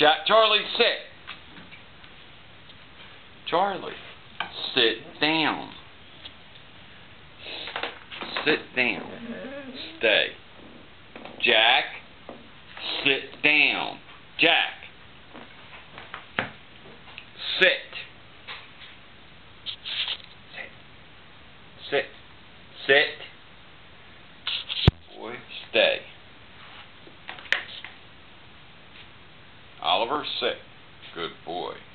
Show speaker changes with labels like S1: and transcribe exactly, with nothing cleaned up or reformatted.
S1: Jack, Charlie, sit. Charlie, sit down. Sit down. Stay. Jack, sit down. Jack, sit. Sit. Sit. Boy, stay. Oliver, sit. Good boy.